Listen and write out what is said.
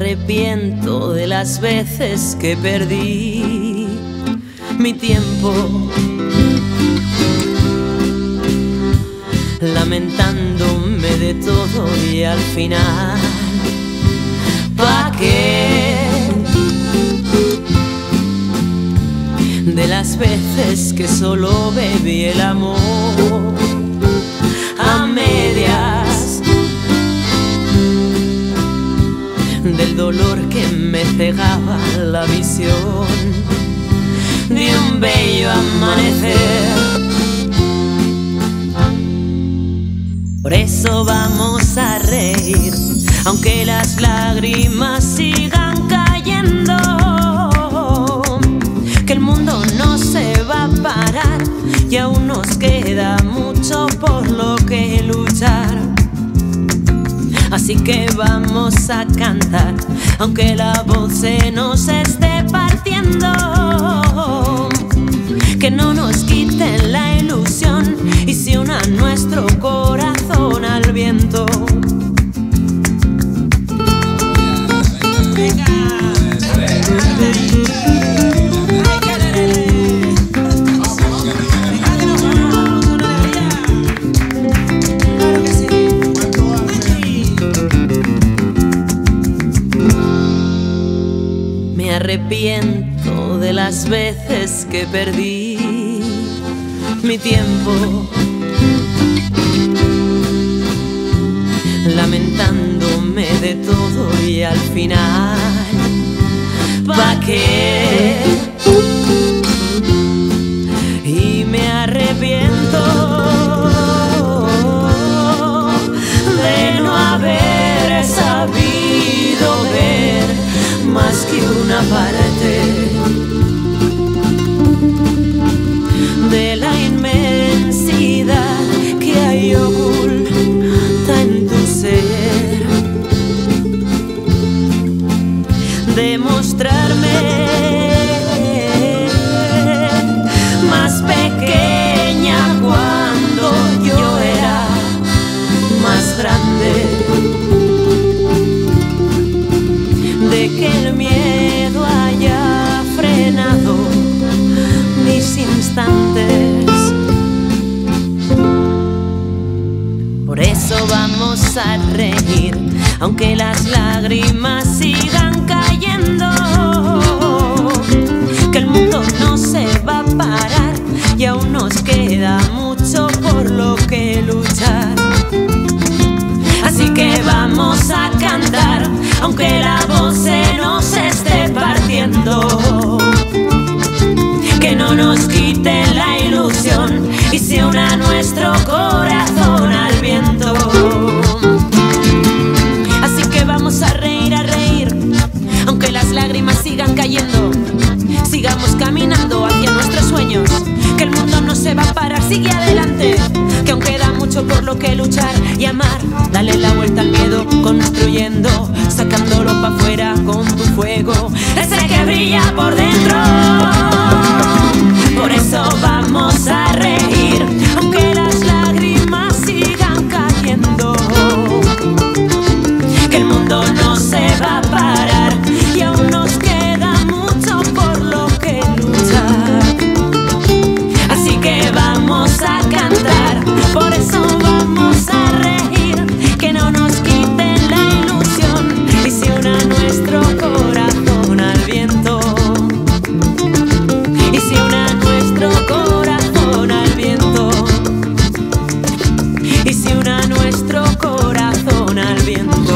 arrepiento de las veces que perdí mi tiempo, lamentándome de todo y al final, ¿pa' qué? De las veces que solo bebí el amor a medias, del dolor que me cegaba la visión de un bello amanecer. Por eso vamos a reír, aunque las lágrimas sigan cayendo, que el mundo no se va a parar y aún nos queda mucho por lo que luchar. Así que vamos a cantar, aunque la voz se nos esté partiendo, que no nos quiten la ilusión y se una nuestro corazón al viento. Me arrepiento de las veces que perdí mi tiempo, lamentándome de todo y al final, ¿pa' qué? Y me arrepiento de no haber sabido ver más que una parte de la inmensidad que hay oculta en tu ser, de mostrarme más pequeña cuando yo era más grande, de que el miedo haya frenado mis instantes. Por eso vamos a reír, aunque las lágrimas sigan cayendo, que el mundo no se va a parar y aún nos queda mucho por lo que luchar. Así que vamos a cantar, aunque la voz se nos esté partiendo, que no nos quite la ilusión y se una nuestro corazón al viento. Así que vamos a reír, aunque las lágrimas sigan cayendo. Sigamos caminando hacia nuestros sueños, que el mundo no se va a parar, sigue adelante, que aún queda mucho por lo que luchar y amar. Dale la vuelta al miedo construyendo, sacándolo pa' afuera con tu fuego, ese que brilla por dentro. Por eso vamos a reír, aunque las lágrimas sigan cayendo, que el mundo no se va a parar y aún nos queda mucho por lo que luchar. Así que vamos a cantar, por eso vamos a reír, que no nos quiten la ilusión y se una nuestro corazón al viento. Y se una nuestro corazón al viento. Y se una nuestro corazón al viento.